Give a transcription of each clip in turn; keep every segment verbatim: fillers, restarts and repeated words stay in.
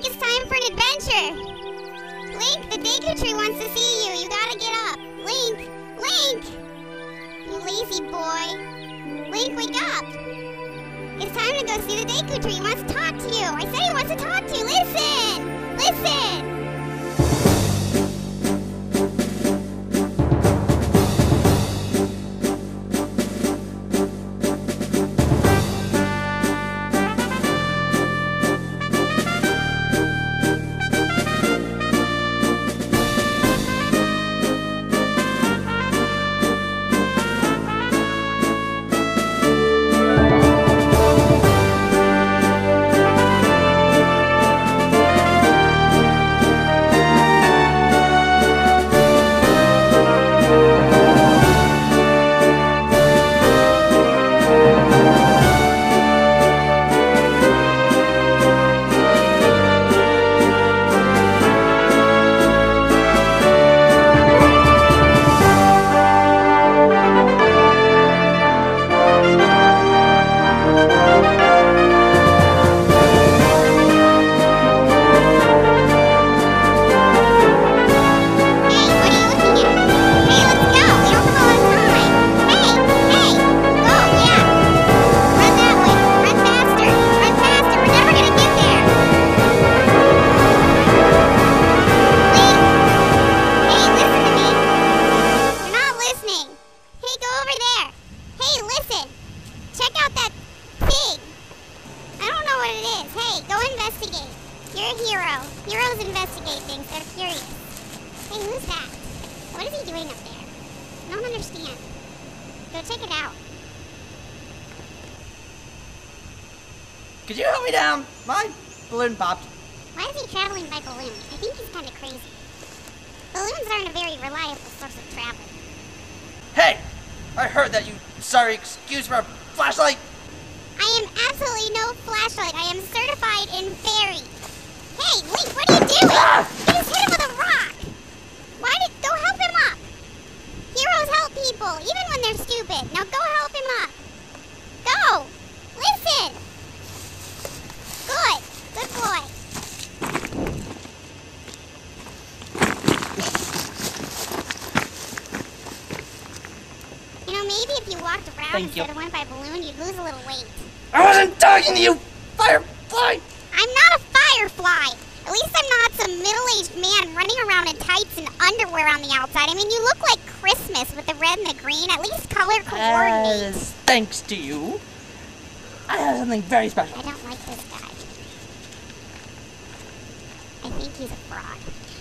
Link, it's time for an adventure! Link, the Deku Tree wants to see you. You gotta get up. Link! Link! You lazy boy. Link, wake up! It's time to go see the Deku Tree. He wants to talk to you. I said he wants to talk to you. Listen! Listen! Could you help me down? My balloon popped. Why is he traveling by balloon? I think he's kind of crazy. Balloons aren't a very reliable source of travel. Hey! I heard that you sorry excuse for a flashlight. I am absolutely no flashlight. I am certified in fairy. Hey, Link, what are you doing? Ah! You just hit him with a rock. Why did... Go help him up. Heroes help people, even when they're stupid. Now go help him up. Go. Listen. Good. Good boy. You know, maybe if you walked around Thank instead you. of went by balloon, you'd lose a little weight. I wasn't talking to you, Firefly! I'm not a firefly. At least I'm not some middle-aged man running around in tights and underwear on the outside. I mean, you look like Christmas with the red and the green. At least color coordinate. As thanks to you, I have something very special. I don't like this guy. I think he's a fraud.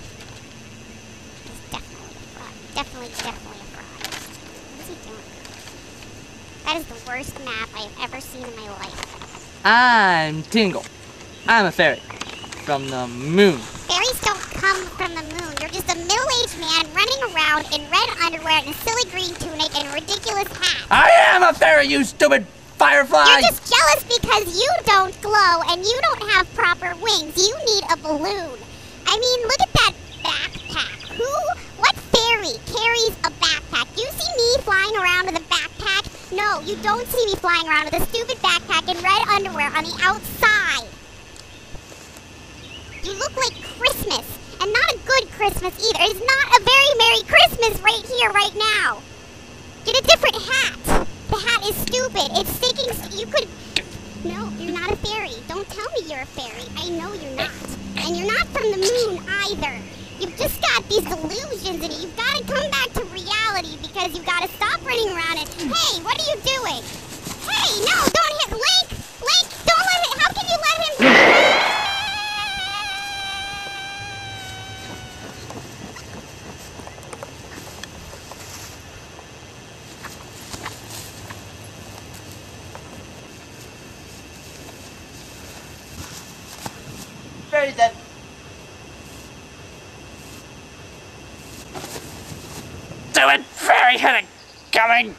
He's definitely a fraud. Definitely, definitely a fraud. What is he doing? That is the worst map I have ever seen in my life. I'm Tingle. I'm a fairy. From the moon. Fairies don't come from the moon. You're just a middle-aged man running around in red underwear and a silly green tunic and a ridiculous hat. I am a fairy, you stupid Firefly! You're just jealous because you don't glow and you don't have proper wings. You need a balloon. I mean, look at that backpack. Who, what fairy carries a backpack? You see me flying around with a backpack? No, you don't see me flying around with a stupid backpack in red underwear on the outside. You look like Christmas, and not a good Christmas either. It's not a very Merry Christmas right here, right now. Get a different hat. The hat is stupid. It's sticking. You could. No, you're not a fairy. Don't tell me you're a fairy. I know you're not. And you're not from the moon either. You've just got these delusions in it. You've got to come back to reality because you've got to stop running around and. Hey, what are you doing? Hey, no, don't hit Link. Link, don't let him. How can you let him? Fairy's dead. Do it, fairy hitting coming.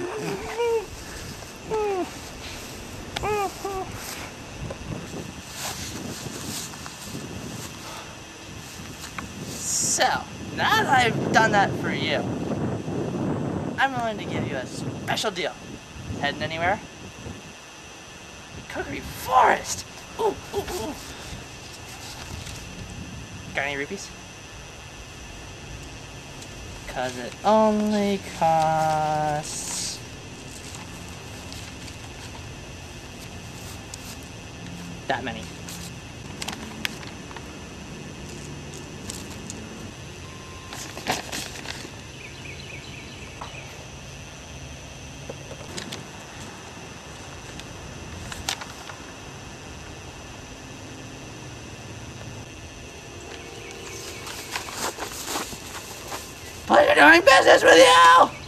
So, now that I've done that for you, I'm willing to give you a special deal. Heading anywhere? Cookery Forest! Ooh, ooh, ooh. Got any rupees? Cause it only costs that many. Pleasure doing business with you!